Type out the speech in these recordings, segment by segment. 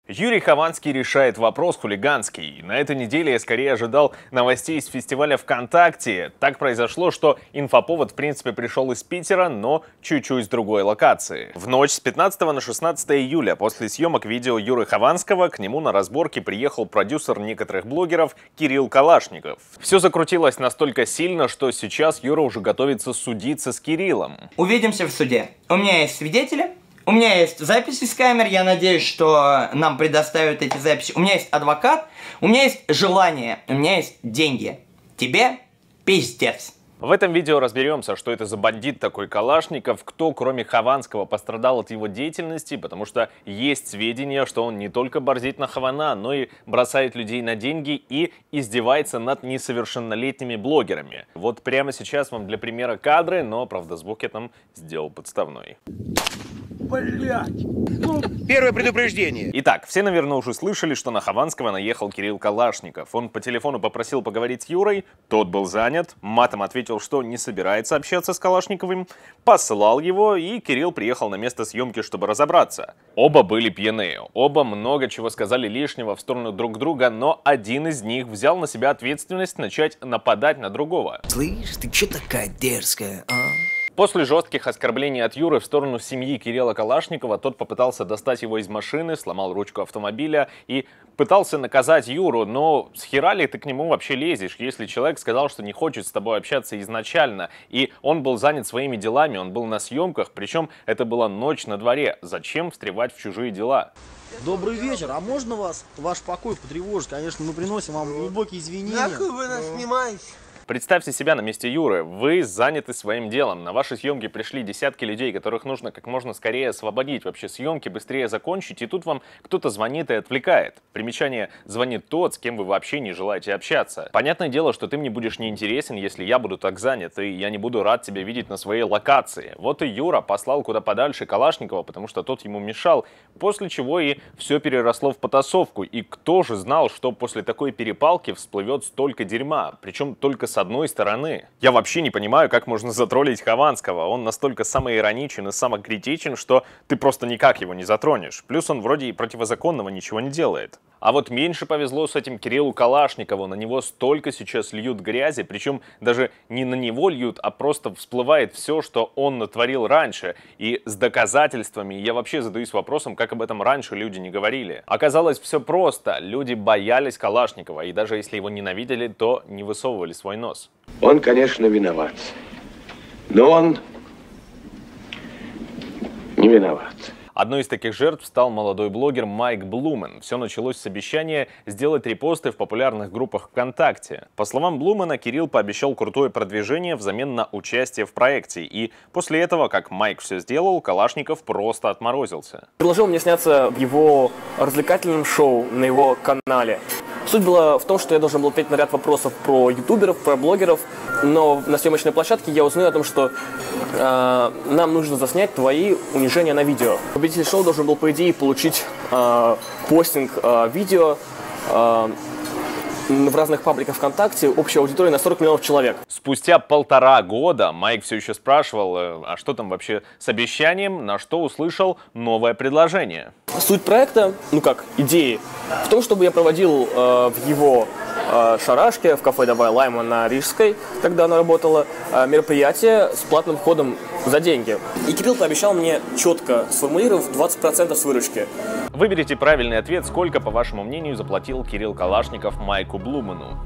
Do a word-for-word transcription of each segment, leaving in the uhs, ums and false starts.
Юрий Хованский решает вопрос хулиганский. На этой неделе я скорее ожидал новостей из фестиваля ВКонтакте. Так произошло, что инфоповод в принципе пришел из Питера, но чуть-чуть с другой локации. В ночь с пятнадцатого на шестнадцатое июля после съемок видео Юры Хованского к нему на разборки приехал продюсер некоторых блогеров Кирилл Калашников. Все закрутилось настолько сильно, что сейчас Юра уже готовится судиться с Кириллом. Увидимся в суде. У меня есть свидетели. У меня есть записи с камер, я надеюсь, что нам предоставят эти записи. У меня есть адвокат, у меня есть желание, у меня есть деньги. Тебе пиздец. В этом видео разберемся, что это за бандит такой Калашников, кто кроме Хованского пострадал от его деятельности, потому что есть сведения, что он не только борзит на Хована, но и бросает людей на деньги и издевается над несовершеннолетними блогерами. Вот прямо сейчас вам для примера кадры, но, правда, звук я там сделал подставной. Блять! Ну... Первое предупреждение. Итак, все, наверное, уже слышали, что на Хованского наехал Кирилл Калашников. Он по телефону попросил поговорить с Юрой, тот был занят, матом ответил, что не собирается общаться с Калашниковым, послал его, и Кирилл приехал на место съемки, чтобы разобраться. Оба были пьяные, оба много чего сказали лишнего в сторону друг друга, но один из них взял на себя ответственность начать нападать на другого. Слышь, ты че такая дерзкая, а? После жестких оскорблений от Юры в сторону семьи Кирилла Калашникова, тот попытался достать его из машины, сломал ручку автомобиля и пытался наказать Юру, но с хера ли ты к нему вообще лезешь, если человек сказал, что не хочет с тобой общаться изначально, и он был занят своими делами, он был на съемках, причем это была ночь на дворе, зачем встревать в чужие дела? Добрый вечер, а можно вас, ваш покой потревожить? Конечно, мы приносим вам глубокие извинения. Нахуй вы нас снимаете? Представьте себя на месте Юры. Вы заняты своим делом. На ваши съемки пришли десятки людей, которых нужно как можно скорее освободить. Вообще съемки быстрее закончить. И тут вам кто-то звонит и отвлекает. Примечание: звонит тот, с кем вы вообще не желаете общаться. Понятное дело, что ты мне будешь неинтересен, если я буду так занят. И я не буду рад тебя видеть на своей локации. Вот и Юра послал куда подальше Калашникова, потому что тот ему мешал. После чего и все переросло в потасовку. И кто же знал, что после такой перепалки всплывет столько дерьма? Причем только с одной стороны. Я вообще не понимаю, как можно затроллить Хованского. Он настолько самоироничен и самокритичен, что ты просто никак его не затронешь. Плюс он вроде и противозаконного ничего не делает. А вот меньше повезло с этим Кириллу Калашникову. На него столько сейчас льют грязи, причем даже не на него льют, а просто всплывает все, что он натворил раньше. И с доказательствами. Я вообще задаюсь вопросом, как об этом раньше люди не говорили. Оказалось, все просто. Люди боялись Калашникова, и даже если его ненавидели, то не высовывали свой нос. Он, конечно, виноват. Но он не виноват. Одной из таких жертв стал молодой блогер Майк Блумен. Все началось с обещания сделать репосты в популярных группах ВКонтакте. По словам Блумена, Кирилл пообещал крутое продвижение взамен на участие в проекте. И после этого, как Майк все сделал, Калашников просто отморозился. Предложил мне сняться в его развлекательном шоу на его канале. Суть была в том, что я должен был ответить на ряд вопросов про ютуберов, про блогеров, но на съемочной площадке я узнаю о том, что э, нам нужно заснять твои унижения на видео. Победитель шоу должен был, по идее, получить э, постинг э, видео э, в разных пабликах ВКонтакте, общая аудитория на сорок миллионов человек. Спустя полтора года Майк все еще спрашивал, а что там вообще с обещанием, на что услышал новое предложение. Суть проекта, ну как, идеи, в том, чтобы я проводил э, в его э, шарашке, в кафе «Давай Лайма» на Рижской, тогда она работала, э, мероприятие с платным входом за деньги. И Кирилл пообещал мне четко, сформулировав двадцать процентов с выручки. Выберите правильный ответ, сколько, по вашему мнению, заплатил Кирилл Калашников Майку Блумену.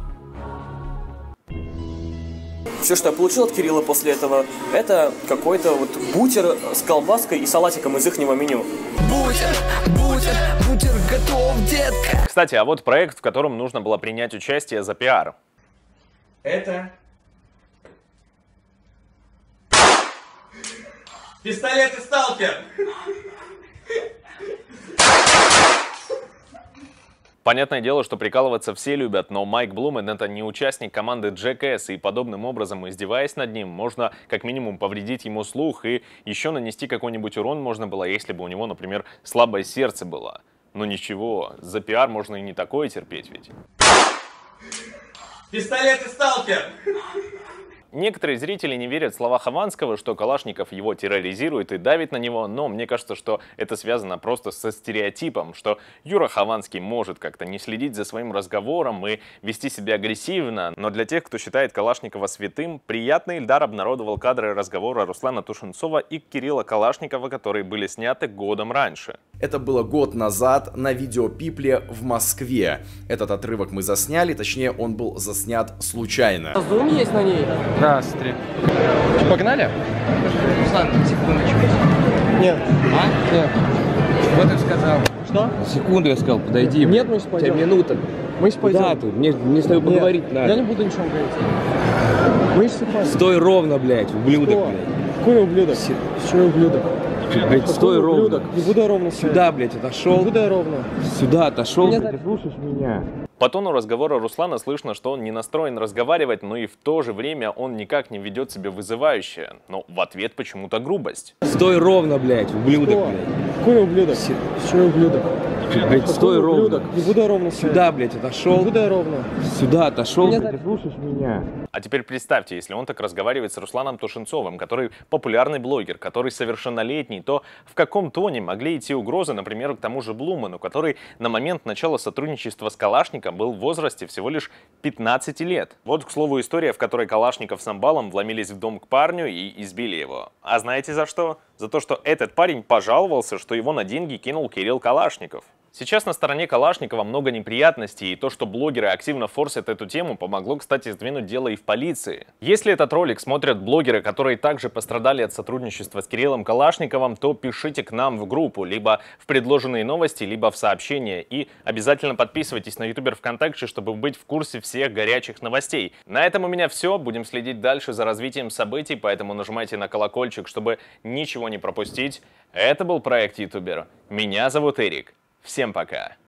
Все, что я получил от Кирилла после этого, это какой-то вот бутер с колбаской и салатиком из ихнего меню. Бутер, бутер, бутер готов, детка. Кстати, а вот проект, в котором нужно было принять участие за пиар. Это... Пистолет и сталкер! Понятное дело, что прикалываться все любят, но Майк Блумен — это не участник команды Jackass, и подобным образом, издеваясь над ним, можно как минимум повредить ему слух, и еще нанести какой-нибудь урон можно было, если бы у него, например, слабое сердце было. Но ничего, за пиар можно и не такое терпеть ведь. Пистолет и сталкер! Некоторые зрители не верят в слова Хованского, что Калашников его терроризирует и давит на него, но мне кажется, что это связано просто со стереотипом, что Юра Хованский может как-то не следить за своим разговором и вести себя агрессивно, но для тех, кто считает Калашникова святым, приятно Ильдар обнародовал кадры разговора Руслана Тушенцова и Кирилла Калашникова, которые были сняты годом раньше. Это было год назад на видео Пипле в Москве. Этот отрывок мы засняли, точнее он был заснят случайно. Зум есть на ней? Здравствуйте. Погнали? Руслан, секундочку. Нет. А? Нет. Вот ты сказал. Что? Секунду, я сказал, подойди. Нет, мы пойдем. У тебя минута. Мы пойдем. Куда ты? Мне, мне с тобой поговорить Нет, надо. я не буду ничего говорить. Мы пойдем. Стой ровно, блядь, ублюдок, Что? блядь. Какой ублюдок? С... Что ублюдок? Блядь, стой Какой ровно. ублюдок? Не буду я ровно стоять. Сюда, блядь, отошел. Не буду я ровно. Сюда отошел. Меня Ты слушаешь меня? По тону разговора Руслана слышно, что он не настроен разговаривать, но и в то же время он никак не ведет себя вызывающе. Но в ответ почему-то грубость. Стой ровно, блядь, ублюдок, Что? блядь. Какой ублюдок? С... Что ублюдок? Блядь, стой Какой ровно. ублюдок? Не буду я ровно стоять. Сюда, блядь, отошел. Не буду я ровно. Сюда отошел. Меня Ты слушаешь меня? А теперь представьте, если он так разговаривает с Русланом Тушенцовым, который популярный блогер, который совершеннолетний, то в каком тоне могли идти угрозы, например, к тому же Блуману, который на момент начала сотрудничества с Калашником был в возрасте всего лишь пятнадцати лет. Вот, к слову, история, в которой Калашников с Амбалом вломились в дом к парню и избили его. А знаете за что? За то, что этот парень пожаловался, что его на деньги кинул Кирилл Калашников. Сейчас на стороне Калашникова много неприятностей, и то, что блогеры активно форсят эту тему, помогло, кстати, сдвинуть дело и в полиции. Если этот ролик смотрят блогеры, которые также пострадали от сотрудничества с Кириллом Калашниковым, то пишите к нам в группу, либо в предложенные новости, либо в сообщения. И обязательно подписывайтесь на ютубер ВКонтакте, чтобы быть в курсе всех горячих новостей. На этом у меня все. Будем следить дальше за развитием событий, поэтому нажимайте на колокольчик, чтобы ничего не пропустить. Это был проект Ютубер. Меня зовут Эрик. Всем пока!